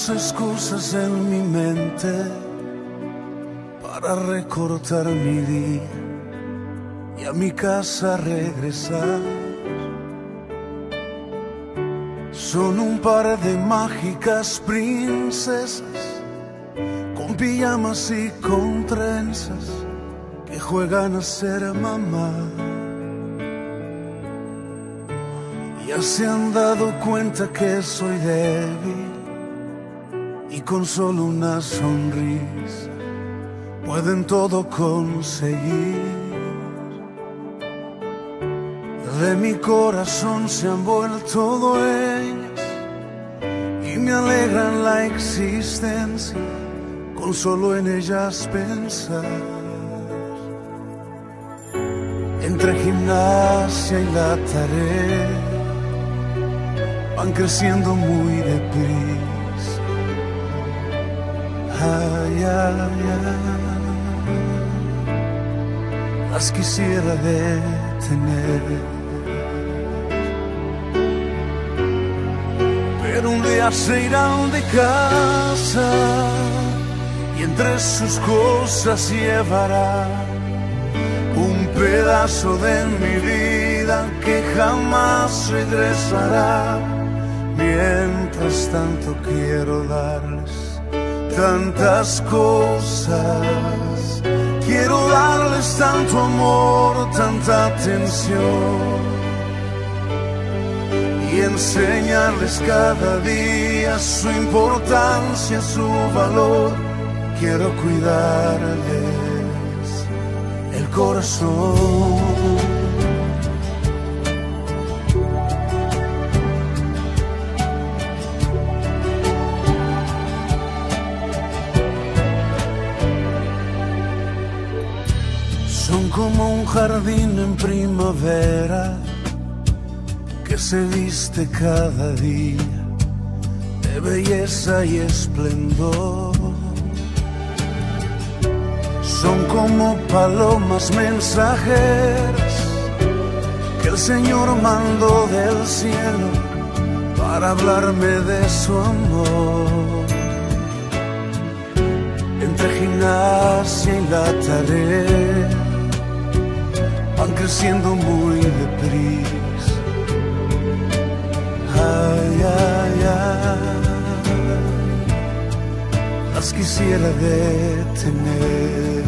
excusas en mi mente para recortar mi día y a mi casa regresar. Son un par de mágicas princesas con pijamas y con trenzas que juegan a ser mamá. Ya se han dado cuenta que soy débil y con solo una sonrisa pueden todo conseguir. De mi corazón se han vuelto dueñas y me alegran la existencia con solo en ellas pensar. Entre gimnasia y la tarea van creciendo muy deprisa. Ay, ay, ay, las quisiera detener, pero un día se irán de casa y entre sus cosas llevará un pedazo de mi vida que jamás regresará. Mientras tanto quiero darles tantas cosas, quiero darles tanto amor, tanta atención y enseñarles cada día su importancia, su valor. Quiero cuidarles el corazón. Son como un jardín en primavera que se viste cada día de belleza y esplendor. Son como palomas mensajeras que el Señor mandó del cielo para hablarme de su amor. Entre gimnasia y la tarea van creciendo muy deprisa. Ay, ay, ay, las quisiera detener,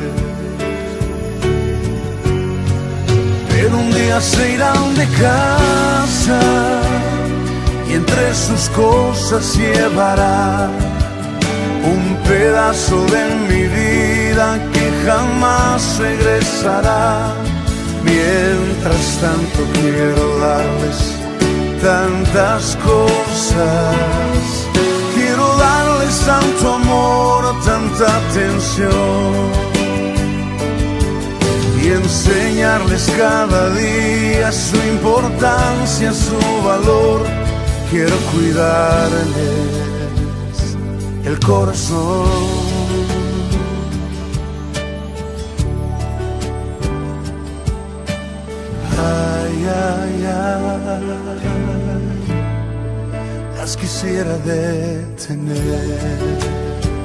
pero un día se irán de casa y entre sus cosas llevará un pedazo de mi vida que jamás regresará. Mientras tanto quiero darles tantas cosas, quiero darles tanto amor, tanta atención y enseñarles cada día su importancia, su valor. Quiero cuidarles el corazón. Ay, ay, ay, las quisiera detener.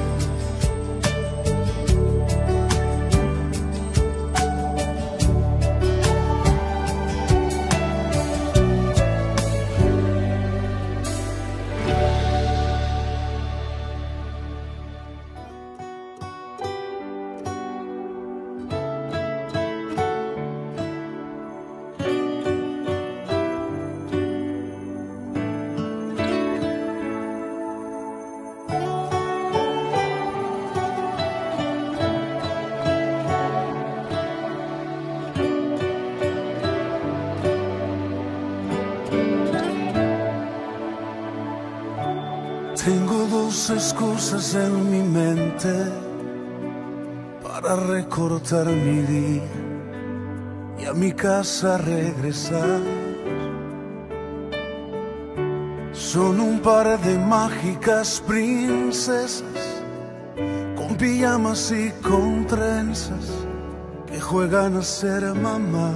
Tengo dos excusas en mi mente para recortar mi día y a mi casa regresar. Son un par de mágicas princesas con pijamas y con trenzas que juegan a ser mamá.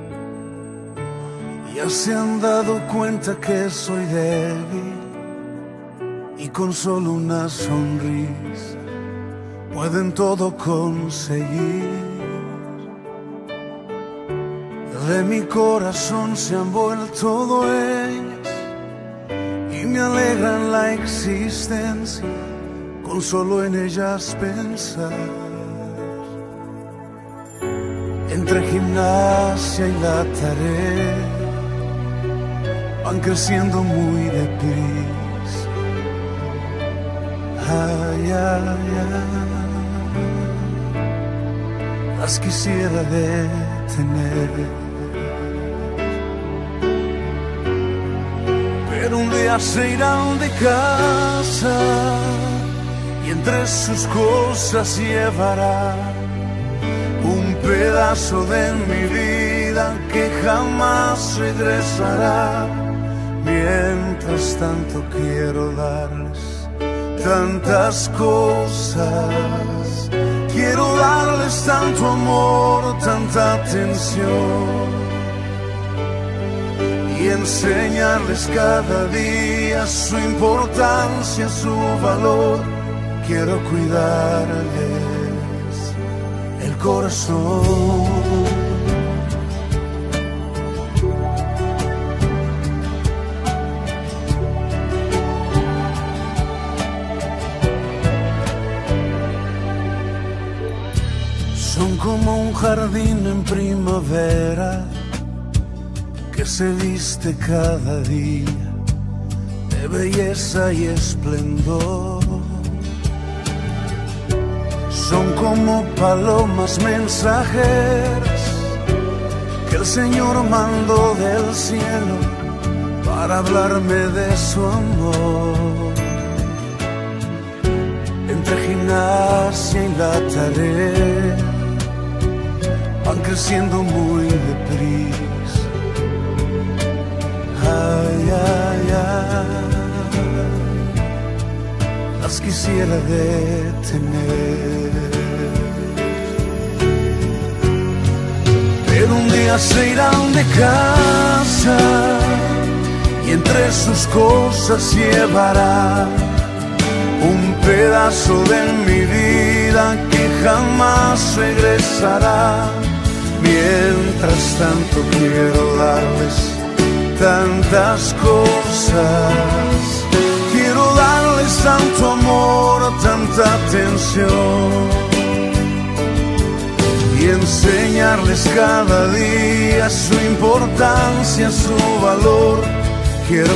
Ya se han dado cuenta que soy débil y con solo una sonrisa pueden todo conseguir. De mi corazón se han vuelto dueños y me alegran la existencia con solo en ellas pensar. Entre gimnasia y la tarea van creciendo muy deprisa. Ay, ay, ay, las quisiera detener, pero un día se irán de casa y entre sus cosas llevarán un pedazo de mi vida que jamás regresará. Mientras tanto quiero darles tantas cosas, quiero darles tanto amor, tanta atención y enseñarles cada día su importancia, su valor. Quiero cuidarles el corazón. Son como un jardín en primavera que se viste cada día de belleza y esplendor. Son como palomas mensajeras que el Señor mandó del cielo para hablarme de su amor. Entre gimnasia y la tarea van creciendo muy deprisa. Ay, ay, ay, las quisiera detener, pero un día se irán de casa y entre sus cosas llevará un pedazo de mi vida que jamás regresará. Mientras tanto quiero darles tantas cosas, quiero darles tanto amor, tanta atención y enseñarles cada día su importancia, su valor. Quiero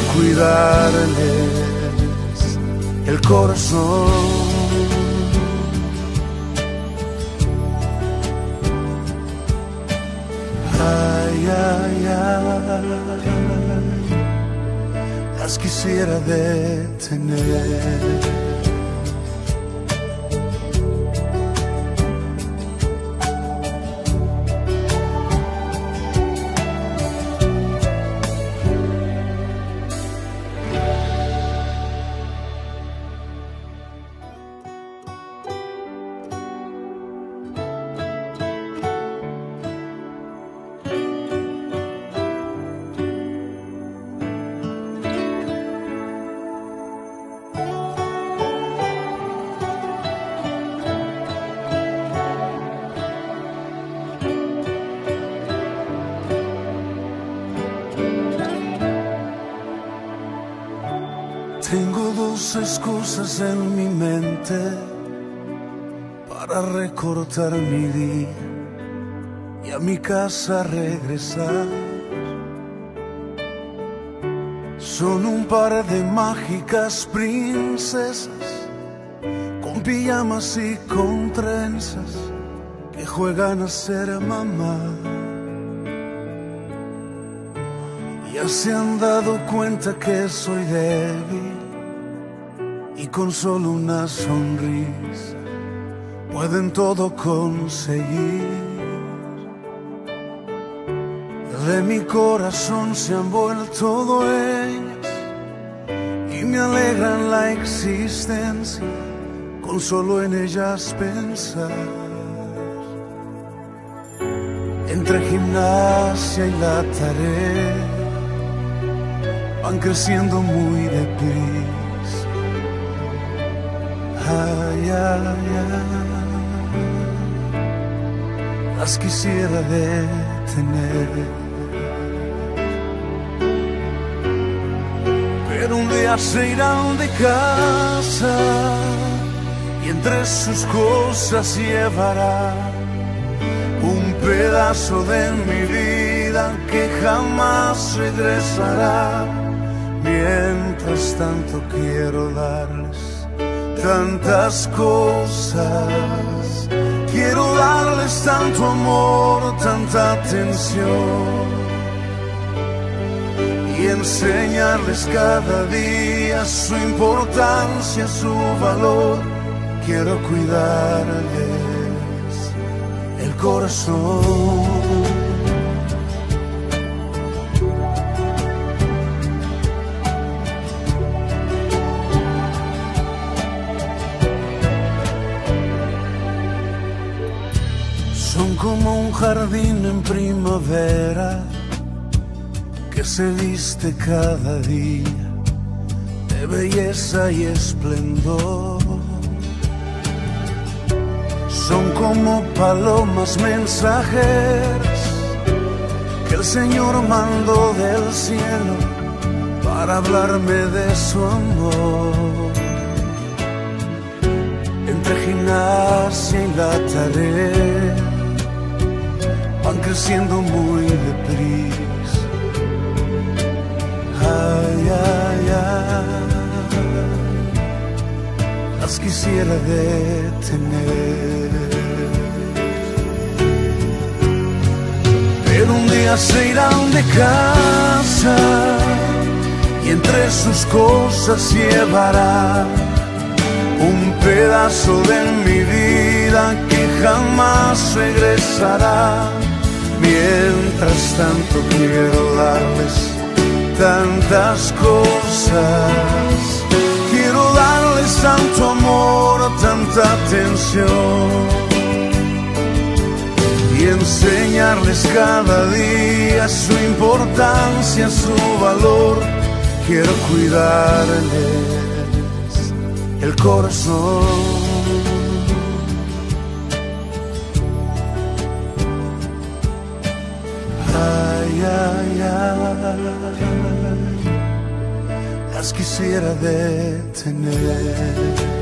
cuidarles el corazón. Ay, ay, ay, las quisiera detener. Tengo dos excusas en mi mente para recortar mi día y a mi casa regresar. Son un par de mágicas princesas con pijamas y con trenzas que juegan a ser mamá. Ya se han dado cuenta que soy débil y con solo una sonrisa pueden todo conseguir. De mi corazón se han vuelto dueños y me alegran la existencia con solo en ellas pensar. Entre gimnasia y la tarea van creciendo muy deprisa. Ay, ay, ay, las quisiera detener, pero un día se irán de casa y entre sus cosas llevará un pedazo de mi vida que jamás regresará. Mientras tanto quiero darles tantas cosas, quiero darles tanto amor, tanta atención y enseñarles cada día su importancia, su valor. Quiero cuidarles el corazón. Son como un jardín en primavera que se viste cada día de belleza y esplendor. Son como palomas mensajeras que el Señor mandó del cielo para hablarme de su amor. Entre gimnasia y la tarea van creciendo muy deprisa. Ay, ay, ay, las quisiera detener, pero un día se irán de casa y entre sus cosas llevará un pedazo de mi vida que jamás regresará. Mientras tanto quiero darles tantas cosas, quiero darles tanto amor, tanta atención y enseñarles cada día su importancia, su valor. Quiero cuidarles el corazón. Ay, ay, ay, las quisiera detener.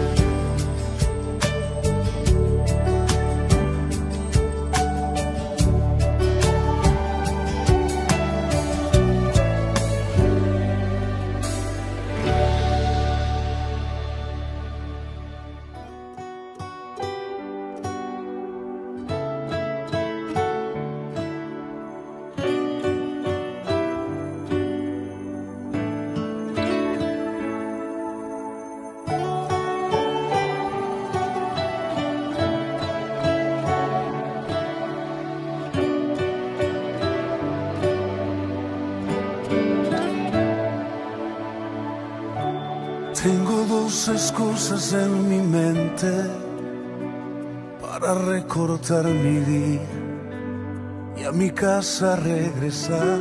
Tengo dos excusas en mi mente para recortar mi día y a mi casa regresar.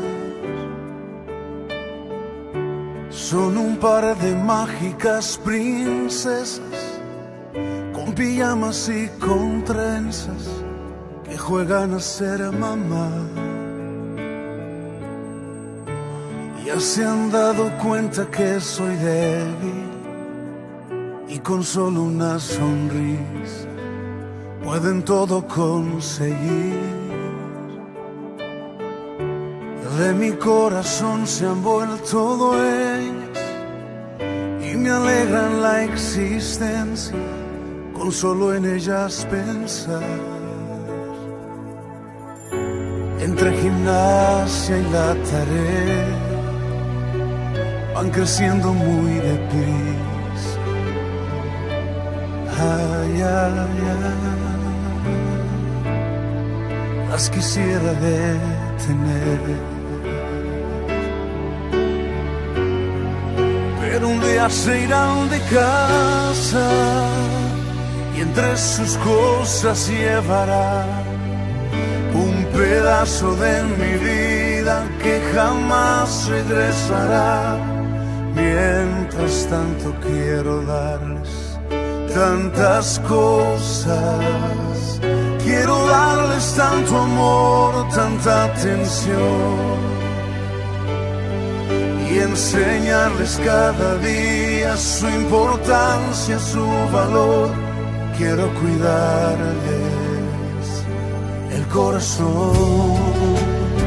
Son un par de mágicas princesas con pijamas y con trenzas que juegan a ser mamá. Ya se han dado cuenta que soy débil y con solo una sonrisa pueden todo conseguir. De mi corazón se han vuelto dueñas y me alegran la existencia con solo en ellas pensar. Entre gimnasia y la tarea van creciendo muy deprisa. Ay, ay, ay, las quisiera detener, pero un día se irán de casa y entre sus cosas llevará un pedazo de mi vida que jamás regresará. Mientras tanto quiero darles tantas cosas. Quiero darles tanto amor, tanta atención y enseñarles cada día su importancia, su valor. Quiero cuidarles el corazón.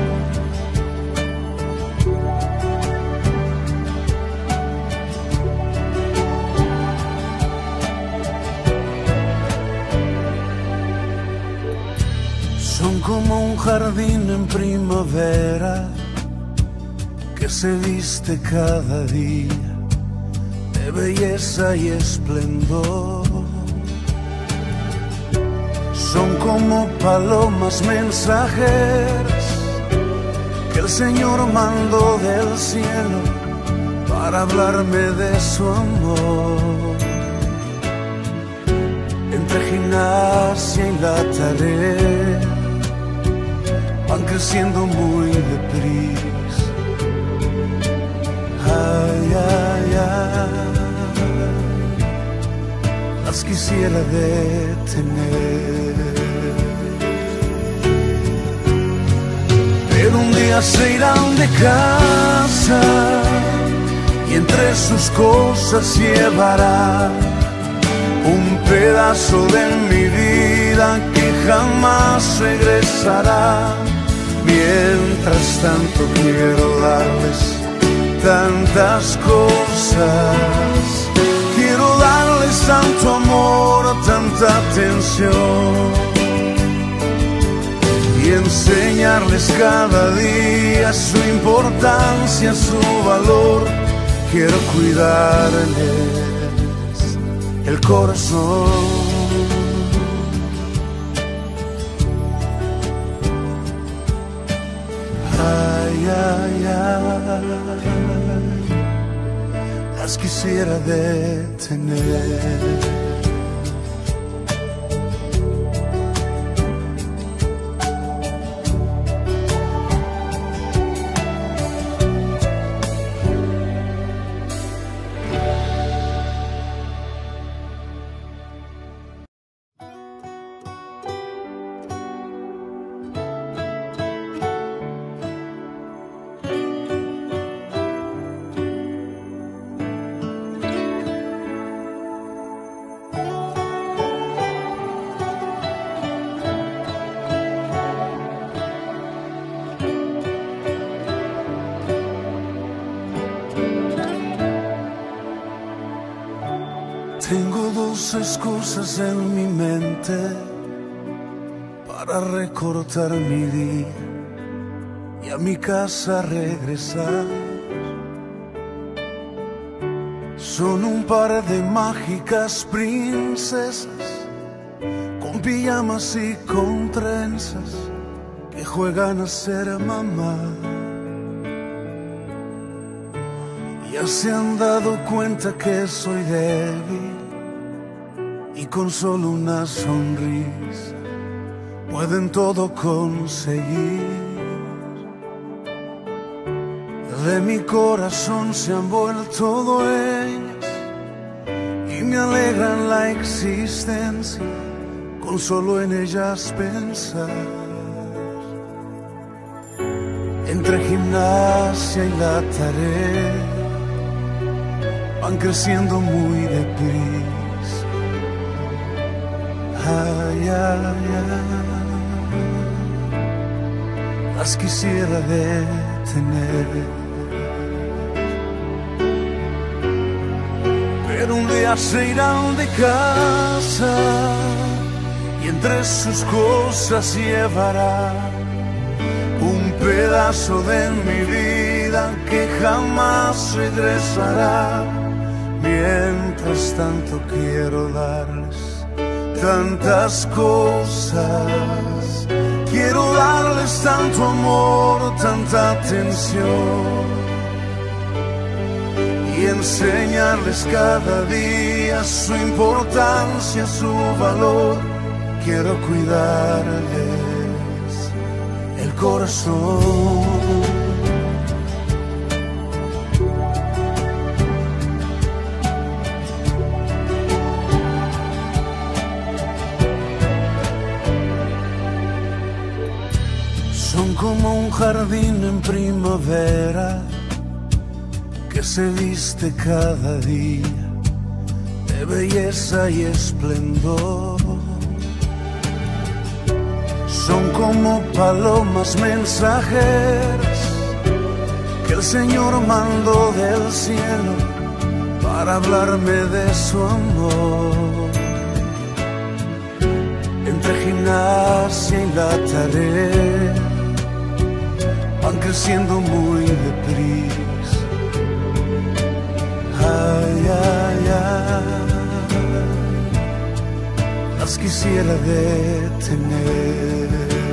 Son como un jardín en primavera que se viste cada día de belleza y esplendor. Son como palomas mensajeras que el Señor mandó del cielo para hablarme de su amor. Entre gimnasia y la tarea van creciendo muy deprisa. Ay, ay, ay, las quisiera detener. Pero un día se irán de casa y entre sus cosas llevará un pedazo de mi vida que jamás regresará. Mientras tanto quiero darles tantas cosas. Quiero darles tanto amor, tanta atención y enseñarles cada día su importancia, su valor. Quiero cuidarles el corazón. Ay, ay, ay, las quisiera detener. Tengo dos excusas en mi mente para recortar mi día y a mi casa regresar. Son un par de mágicas princesas con pijamas y con trenzas que juegan a ser mamá. Ya se han dado cuenta que soy débil y con solo una sonrisa pueden todo conseguir. De mi corazón se han vuelto dueñas y me alegran la existencia con solo en ellas pensar. Entre gimnasia y la tarea van creciendo muy deprisa. Ay, ay, ay, las quisiera detener. Pero un día se irán de casa y entre sus cosas llevará un pedazo de mi vida que jamás regresará. Mientras tanto quiero darles tantas cosas. Quiero darles tanto amor, tanta atención y enseñarles cada día su importancia, su valor. Quiero cuidarles el corazón. como un jardín en primavera que se viste cada día de belleza y esplendor. Son como palomas mensajeras que el Señor mandó del cielo para hablarme de su amor. Entre gimnasia y la tarea van creciendo muy deprisa. Ay, ay, ay, las quisiera detener.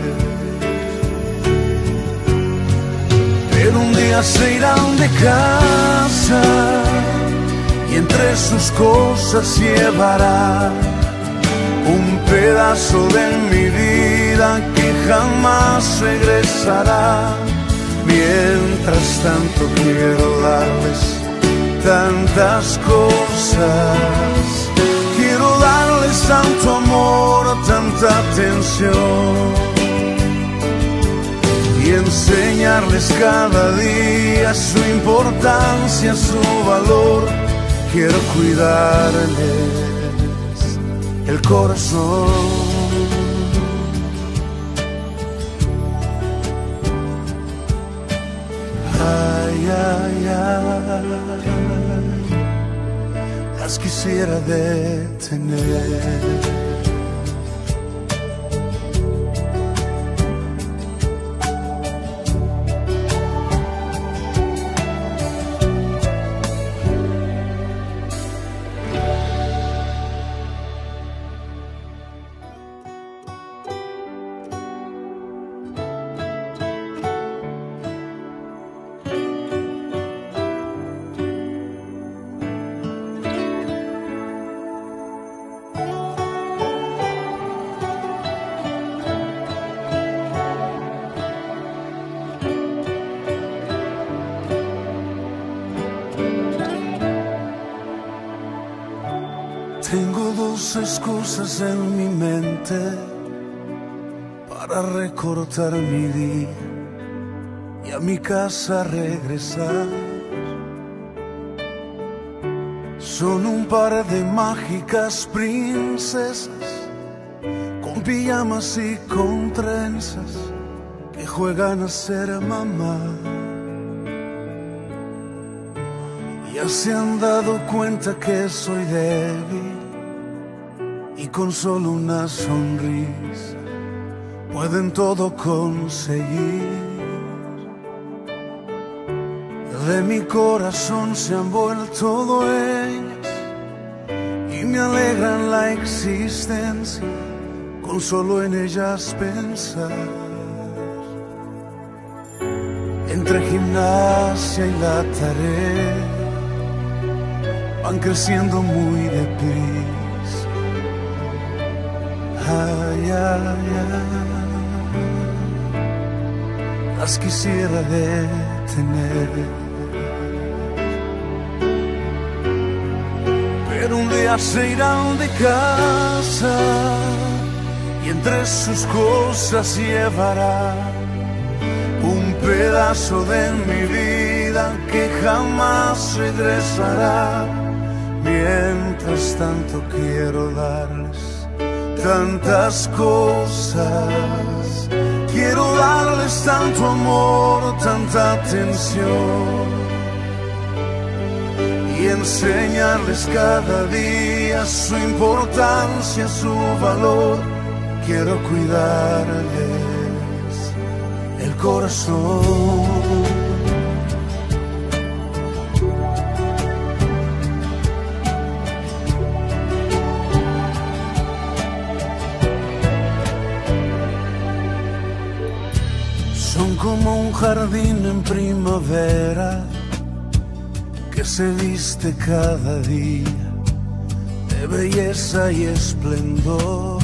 Pero un día se irán de casa y entre sus cosas llevará un pedazo de mi vida que jamás regresará. Mientras tanto quiero darles tantas cosas, quiero darles tanto amor, tanta atención y enseñarles cada día su importancia, su valor. Quiero cuidarles el corazón. Ay, ay, ay, las quisiera detener. Tengo dos excusas en mi mente para recortar mi día y a mi casa regresar. Son un par de mágicas princesas con pijamas y con trenzas que juegan a ser mamá. Ya se han dado cuenta que soy débil y con solo una sonrisa pueden todo conseguir. De mi corazón se han vuelto dueñas y me alegran la existencia con solo en ellas pensar. Entre gimnasia y la tarea van creciendo muy deprisa. Ay, ay, ay, las quisiera detener. Pero un día se irán de casa y entre sus cosas llevará un pedazo de mi vida que jamás regresará. Mientras tanto quiero darles tantas cosas, quiero darles tanto amor, tanta atención y enseñarles cada día su importancia, su valor. Quiero cuidarles el corazón. Son como un jardín en primavera que se viste cada día de belleza y esplendor.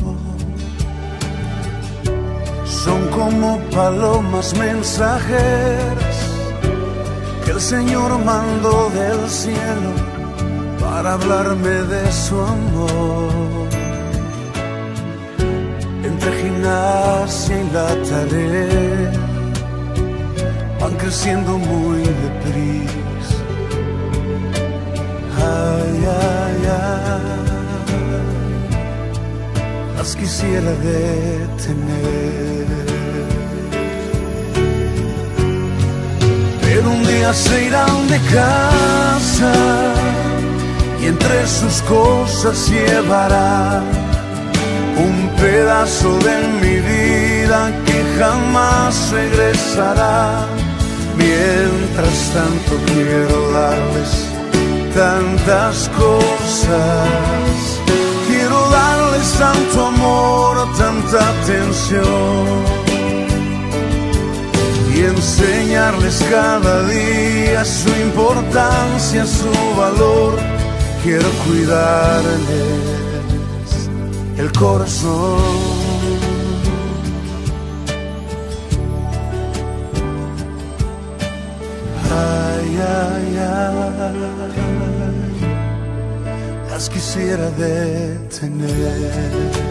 Son como palomas mensajeras que el Señor mandó del cielo para hablarme de su amor. Entre gimnasia y la tarea creciendo muy deprisa. Ay, ay, ay, las quisiera detener. Pero un día se irán de casa y entre sus cosas llevará un pedazo de mi vida que jamás regresará. Mientras tanto quiero darles tantas cosas, quiero darles tanto amor, tanta atención, y enseñarles cada día su importancia, su valor. Quiero cuidarles el corazón. Ay, ay, ay, las quisiera detener.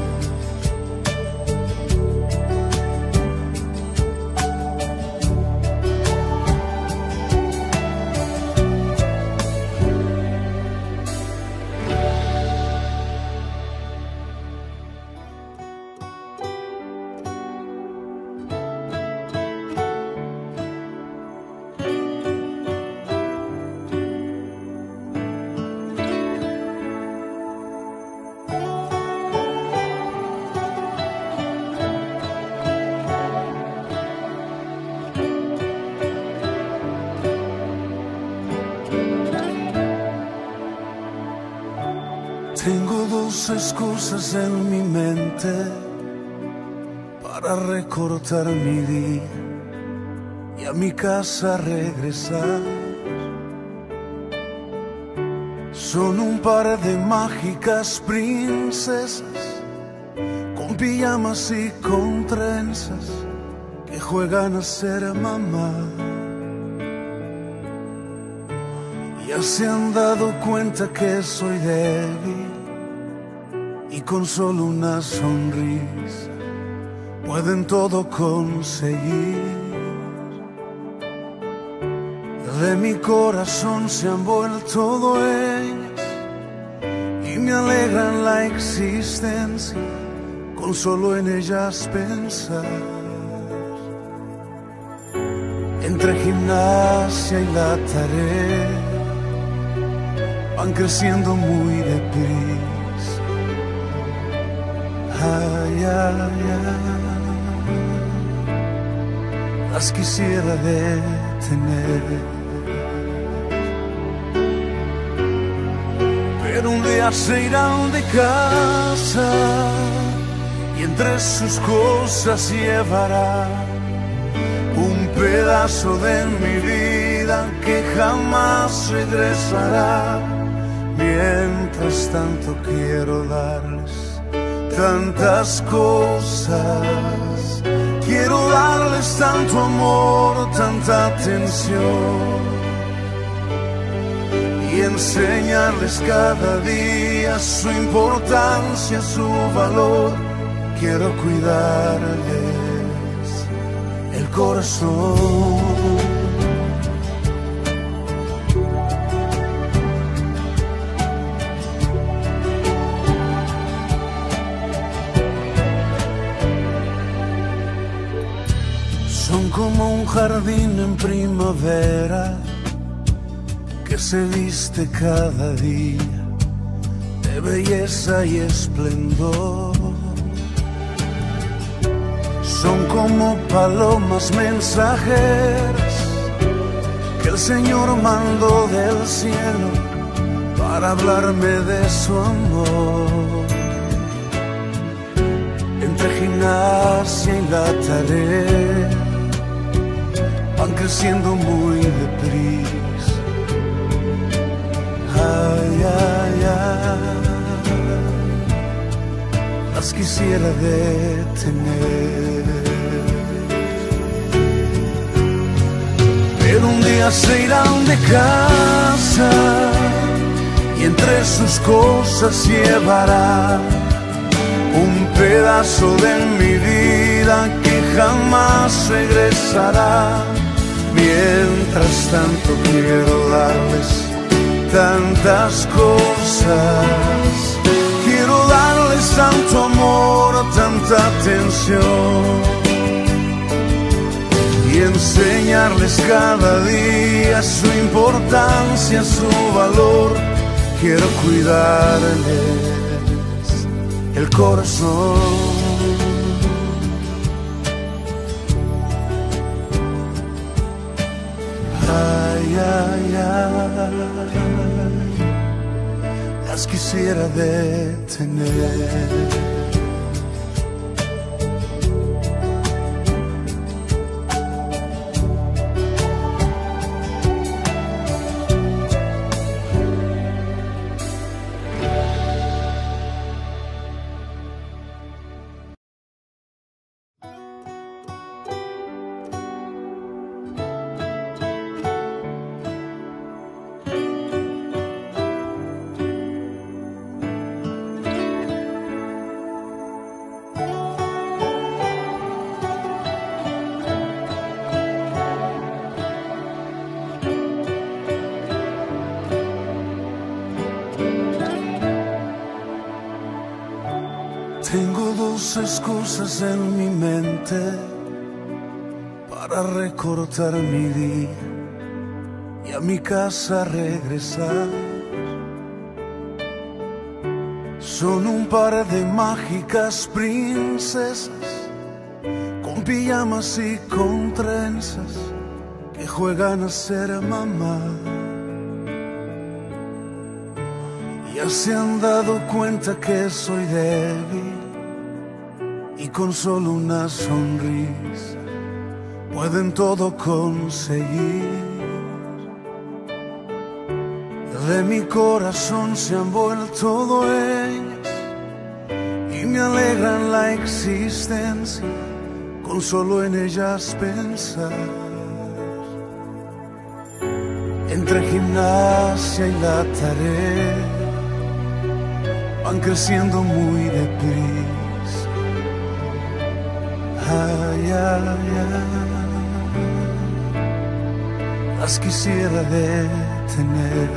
Tengo dos excusas en mi mente para recortar mi día y a mi casa regresar. Son un par de mágicas princesas con pijamas y con trenzas que juegan a ser mamá. Ya se han dado cuenta que soy débil y con solo una sonrisa pueden todo conseguir. De mi corazón se han vuelto dueñas y me alegran la existencia con solo en ellas pensar. Entre gimnasia y la tarea van creciendo muy deprisa. Ay, ay, ay, las quisiera detener. Pero un día se irán de casa y entre sus cosas llevará un pedazo de mi vida que jamás regresará. Mientras tanto quiero darles tantas cosas, quiero darles tanto amor, tanta atención, y enseñarles cada día su importancia, su valor. Quiero cuidarles el corazón. Son como un jardín en primavera que se viste cada día de belleza y esplendor. Son como palomas mensajeras que el Señor mandó del cielo para hablarme de su amor. Entre gimnasia y la tarea van creciendo muy deprisa. Ay, ay, ay, las quisiera detener. Pero un día se irán de casa y entre sus cosas llevará un pedazo de mi vida que jamás regresará. Mientras tanto quiero darles tantas cosas. Quiero darles tanto amor, tanta atención, y enseñarles cada día su importancia, su valor. Quiero cuidarles el corazón. Ay, ay, ay, las quisiera detener. Tengo dos excusas en mi mente para recortar mi día y a mi casa regresar. Son un par de mágicas princesas con pijamas y con trenzas que juegan a ser mamá. Ya se han dado cuenta que soy débil y con solo una sonrisa pueden todo conseguir. De mi corazón se han vuelto dueñas y me alegran la existencia con solo en ellas pensar. Entre gimnasia y la tarea van creciendo muy deprisa. Ay, ay, ay, las quisiera detener.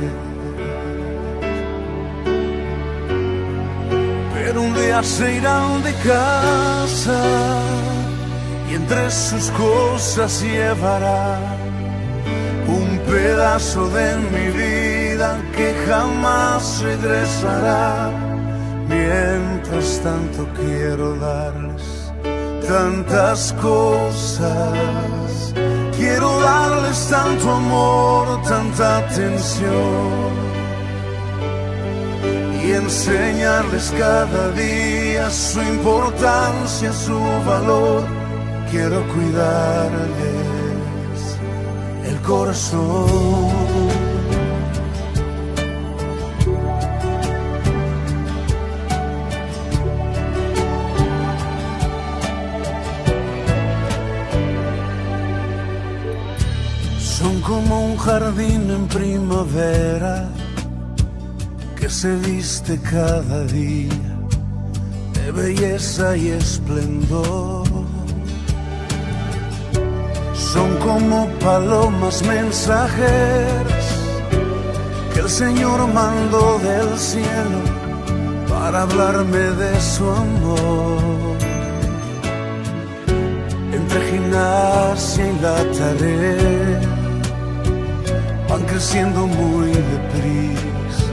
Pero un día se irán de casa y entre sus cosas llevarán un pedazo de mi vida que jamás regresará. Mientras tanto quiero darles tantas cosas. Quiero darles tanto amor, tanta atención, y enseñarles cada día su importancia, su valor. Quiero cuidarles el corazón. Son como un jardín en primavera que se viste cada día de belleza y esplendor. Son como palomas mensajeras que el Señor mandó del cielo para hablarme de su amor. Entre gimnasia y la tarea van creciendo muy deprisa.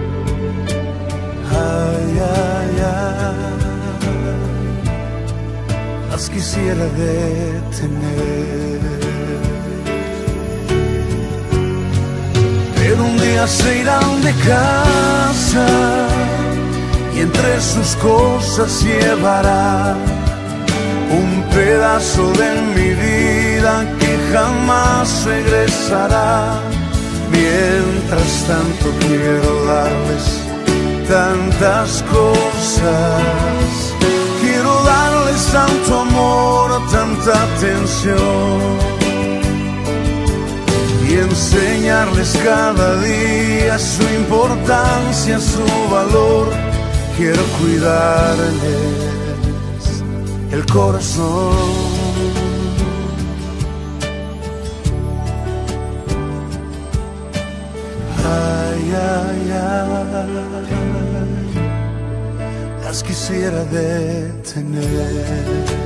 Ay, ay, ay, las quisiera detener. Pero un día se irán de casa y entre sus cosas llevarán un pedazo de mi vida que jamás regresará. Mientras tanto quiero darles tantas cosas. Quiero darles tanto amor, tanta atención, y enseñarles cada día su importancia, su valor. Quiero cuidarles el corazón. Ay, ay, ay, las quisiera detener.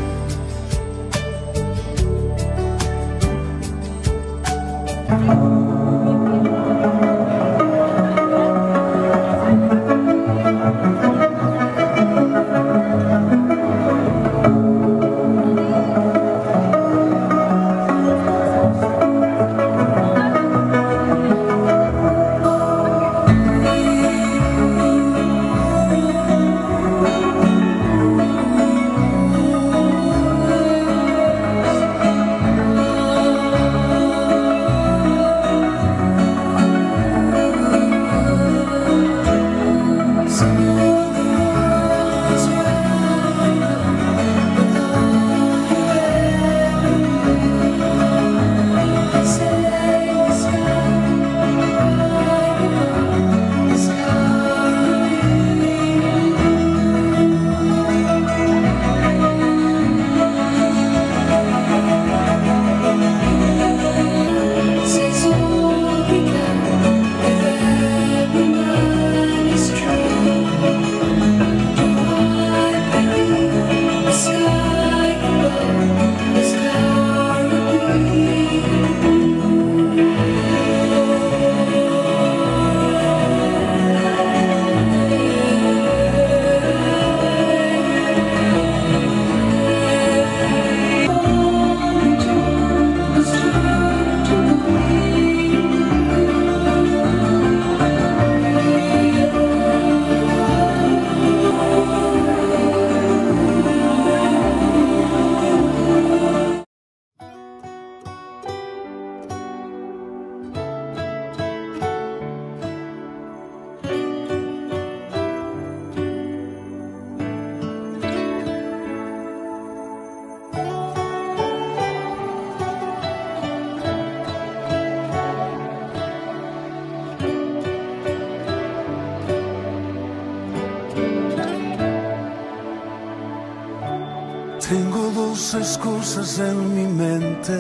Tengo dos excusas en mi mente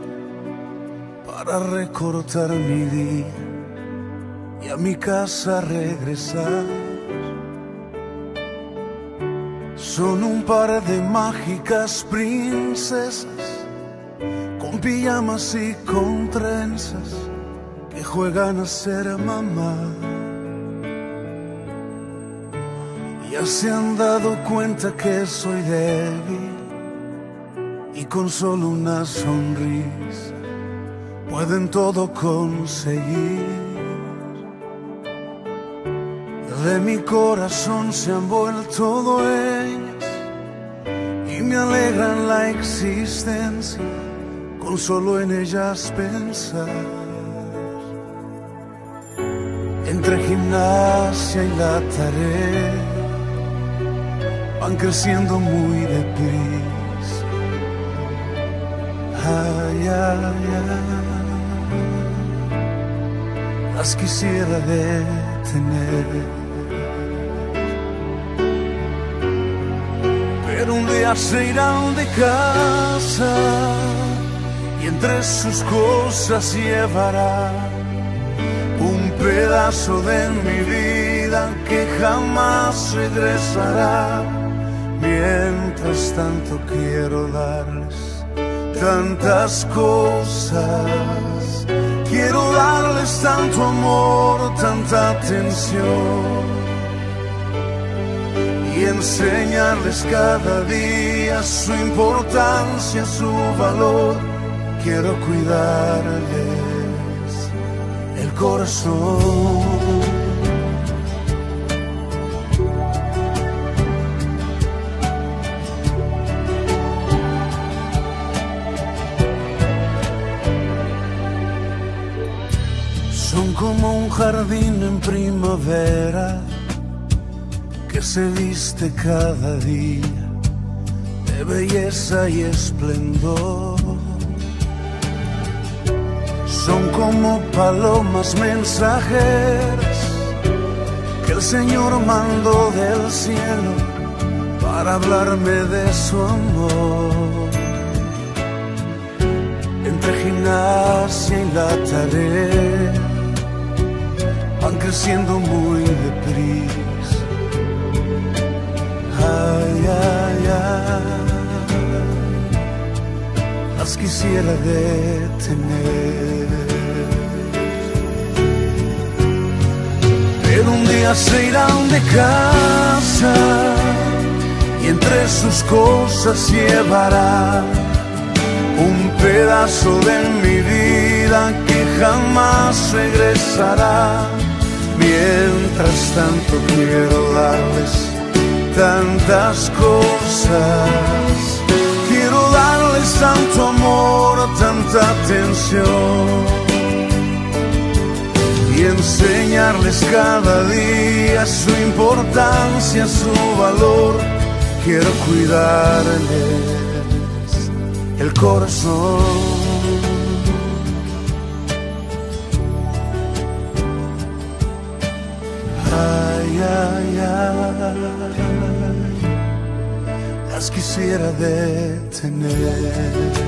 para recortar mi día y a mi casa regresar. Son un par de mágicas princesas con pijamas y con trenzas que juegan a ser mamá. Ya se han dado cuenta que soy débil y con solo una sonrisa pueden todo conseguir. De mi corazón se han vuelto dueñas y me alegran la existencia con solo en ellas pensar. Entre gimnasia y la tarea van creciendo muy deprisa. Ay, ay, ay, las quisiera detener. Pero un día se irán de casa y entre sus cosas llevarán un pedazo de mi vida que jamás regresará. Mientras tanto quiero darles tantas cosas, quiero darles tanto amor, tanta atención y enseñarles cada día su importancia, su valor. Quiero cuidarles el corazón. Son como un jardín en primavera que se viste cada día de belleza y esplendor. Son como palomas mensajeras que el Señor mandó del cielo para hablarme de su amor. Entre gimnasia y la tarea creciendo muy deprisa. Ay, ay, ay, las quisiera detener. Pero un día se irán de casa y entre sus cosas llevará un pedazo de mi vida que jamás regresará. Mientras tanto quiero darles tantas cosas, quiero darles tanto amor, tanta atención, y enseñarles cada día su importancia, su valor. Quiero cuidarles el corazón. Ay, ay, ay, las quisiera detener.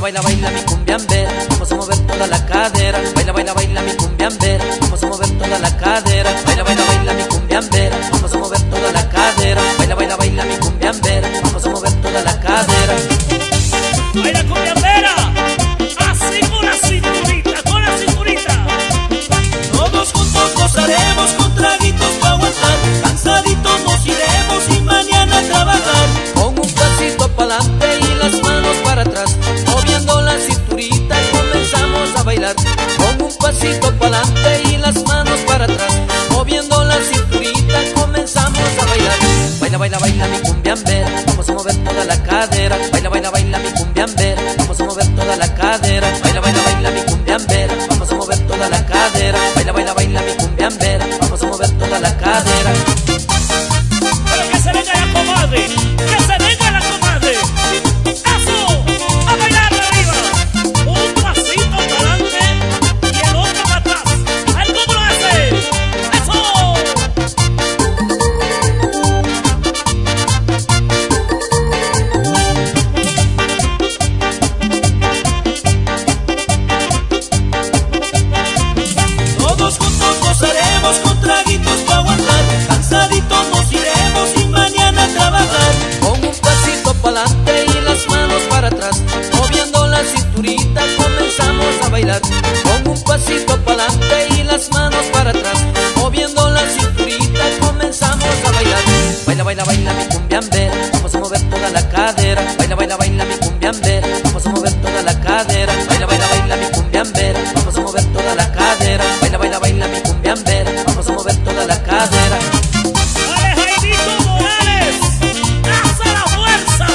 baila, baila mi cumbiambera, vamos a mover toda la cadera. Baila, baila, baila mi cumbiambera, vamos a mover toda la cadera. Baila, baila, baila mi cumbiambera, vamos a mover toda la cadera. Baila, baila, baila mi cumbiambera, vamos a mover toda la cadera. Baila cumbiambera, así con la cinturita, con la cinturita. Todos juntos gozaremos con traguitos pa' aguantar. Cansaditos nos iremos y mañana a trabajar. Con un pasito pa'lante y las manos para atrás, moviendo la cinturita comenzamos a bailar. Con un pasito pa'lante y las manos para atrás, moviendo la cinturita comenzamos a bailar. Baila, baila, baila mi cumbiambera, vamos a mover toda la cadera. Baila, baila, baila mi cumbiambera, vamos a mover toda la cadera. Baila, baila, baila mi cumbiambera, vamos a mover toda la cadera. Baila, baila, baila mi cumbiambera, vamos a mover toda la cadera. Pero que se venga la comadre, que se venga la comadre. Eso, a bailar arriba. Un pasito para adelante y el otro para atrás. Ay, ¿cómo lo hace? Eso. Todos juntos gozaremos con traguitos pa' aguantar. Cansaditos nos iremos y mañana a trabajar. Con un pasito pa'lante y las manos para atrás, moviendo la cinturita comenzamos a bailar. Con un pasito pa'lante y las manos para atrás, moviendo la cinturita comenzamos a bailar. Baila, baila, baila mi cumbiambera, vamos a mover toda la cadera. Baila, baila, baila mi cumbiambera, vamos a mover toda la cadera. Baila, baila, baila mi cumbiambera, vamos a mover toda la cadera. Baila, baila, baila mi cumbiambera, vamos a mover toda la cadera. Dale, Jaimito Morales, hace la fuerza.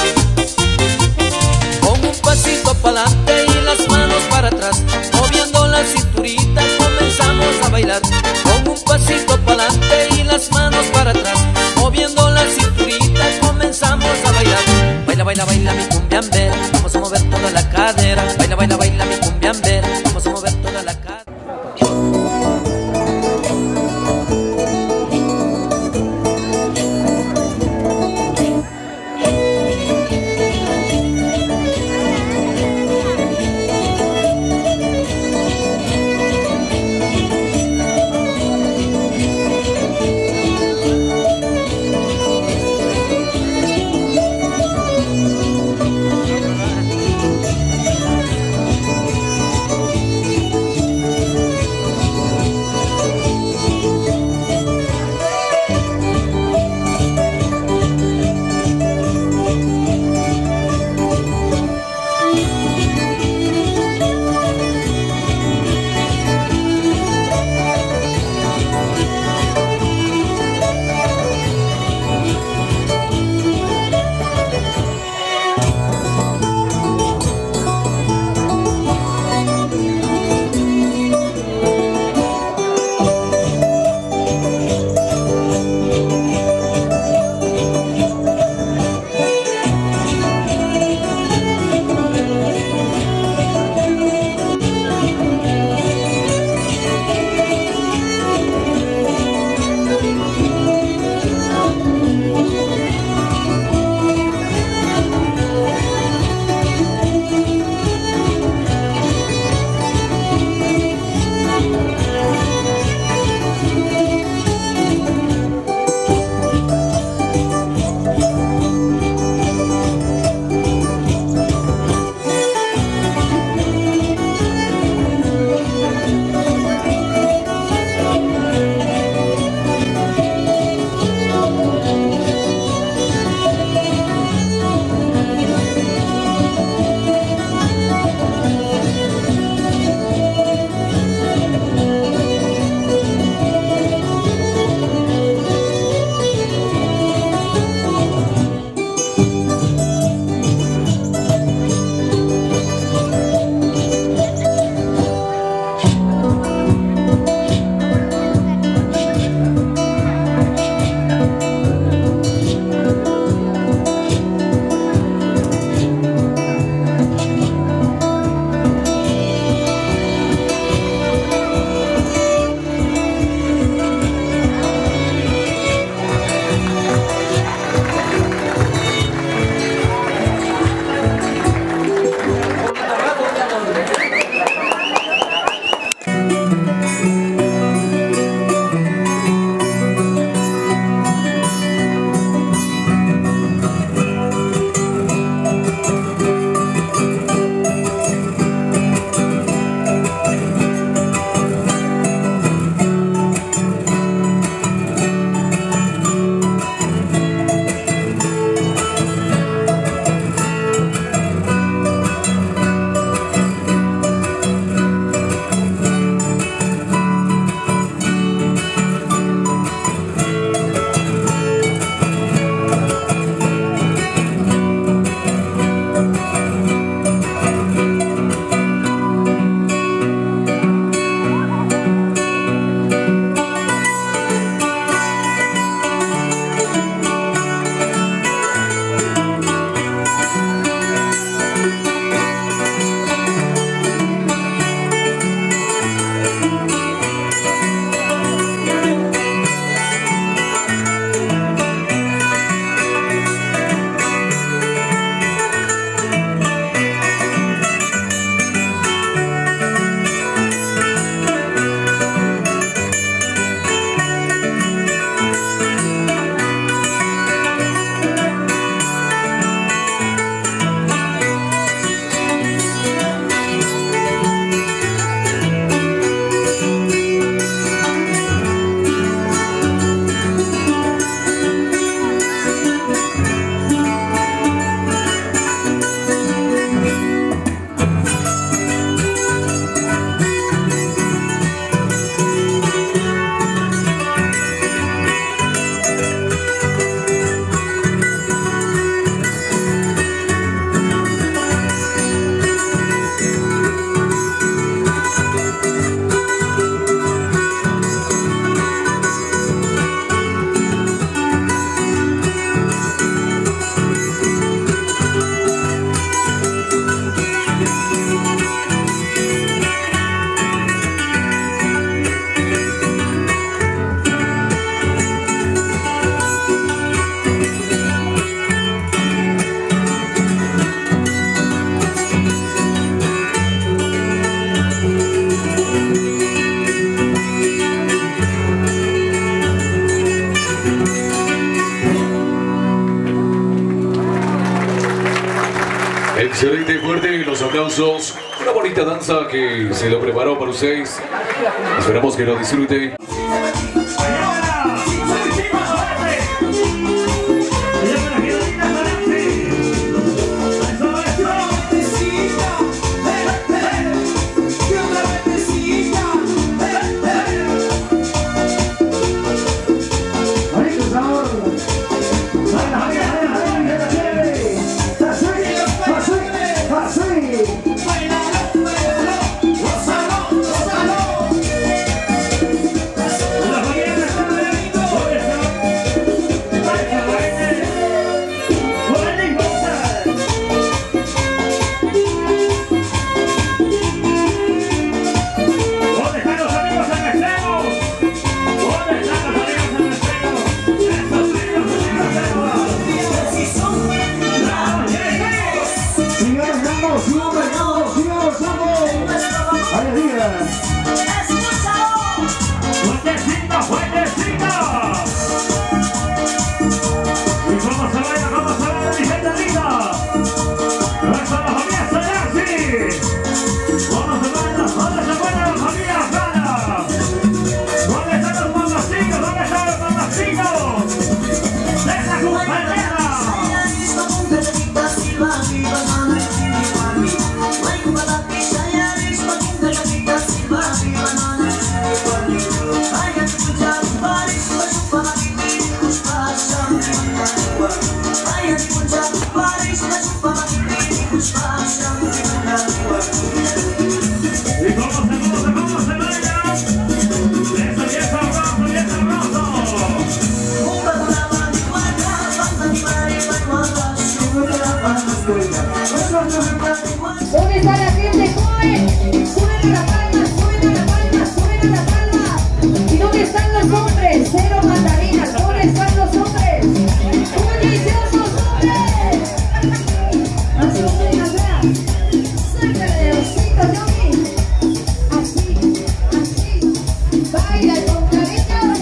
Con un pasito pa'lante y las manos para atrás, moviendo la cinturita comenzamos a bailar. Con un pasito pa'lante y las manos para atrás, moviendo la cinturita comenzamos a bailar. Baila, baila, baila mi cumbiambera, vamos a mover toda la cadera. Excelente, fuerte, los aplausos. Una bonita danza que se lo preparó para ustedes. Esperamos que lo disfruten. ¿Dónde está la gente joven? Suena la palma, suena la palma, suena la palma. ¿Y dónde están los hombres? Cero mandarinas. ¿Dónde están los hombres? ¡Bulliciosos hombres! Así, atrás. Sácale de osito, Johnny. Así, así. Baila con cariño.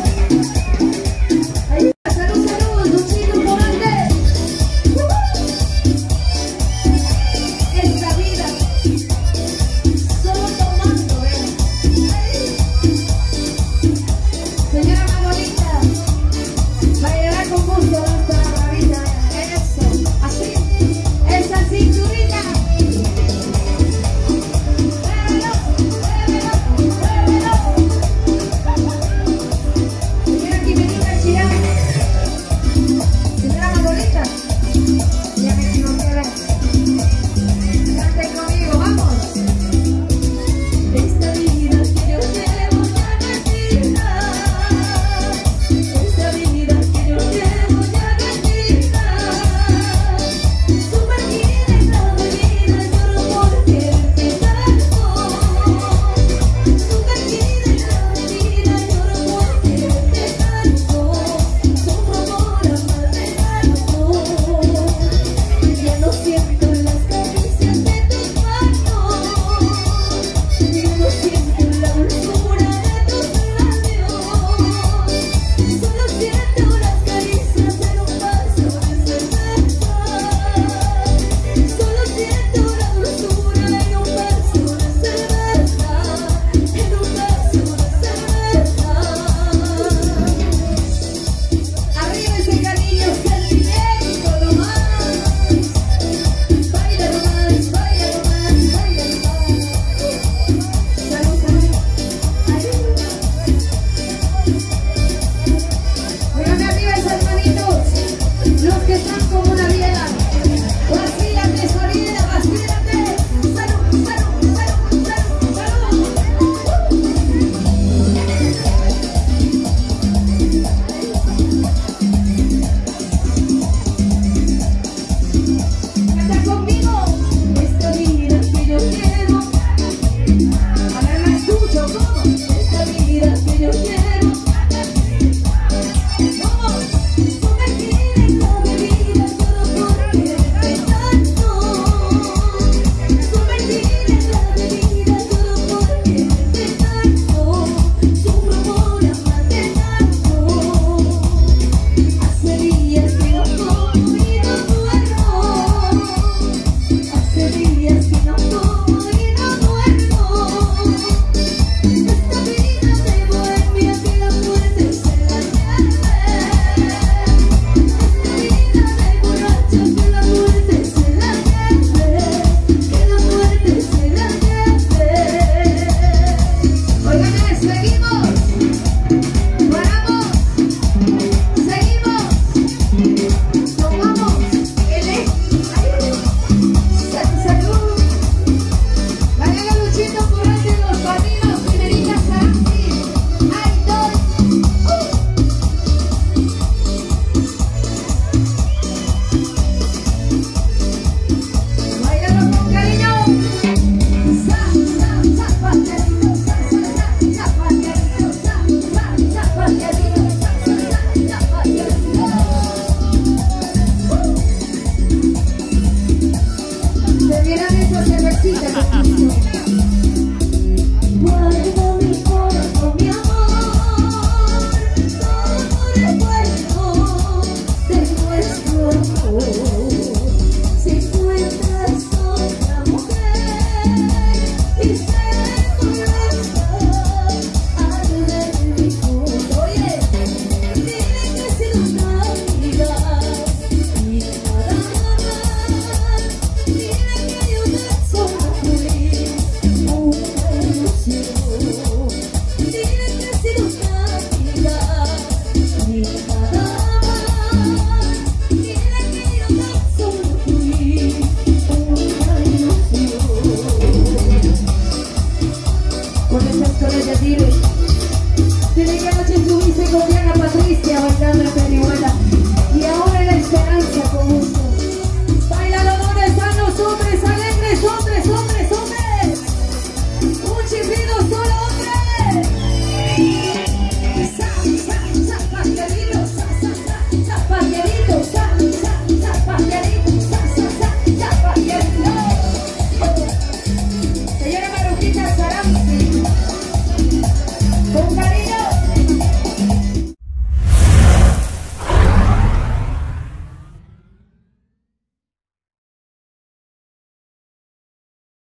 Ahí está, salud, salud, Luchito Morante. Esta vida solo tomando, señora Manolita, bailará con gusto hasta la maravilla. Eso, así, esa cinturita. Muévelo, muévelo, muévelo. Señora Quimenita Chirán, señora Manolita, ya me equivoqué. Cante conmigo, vamos. Esta vida que yo llevo ya no exista. Esta vida que yo llevo ya no exista. Sumergida en la bebida, lloro por quererte tanto. Sumergida en la bebida, lloro por quererte tanto. Sufro por amarte tanto. Ya no siento las caricias de tus manos, ya no siento la dulzura de tus labios, solo siento las caricias en un vaso de cerveza, solo siento la dulzura en un vaso de cerveza, en un vaso de cerveza. Arriba ese cariño sentimiento nomás. Baila nomás, baila nomás, baila nomás. Salud, salud. Oigan arriba esos hermanitos, los que están como una vieja. Vacílate, Solida, vacílate. Salud, salud, salud, salud, salud. Canta conmigo. Esta vida que yo llevo. A ver, la escucho, ¿cómo? Esta vida que yo llevo. ¿Cómo? Sumergida en la bebida, lloro oh.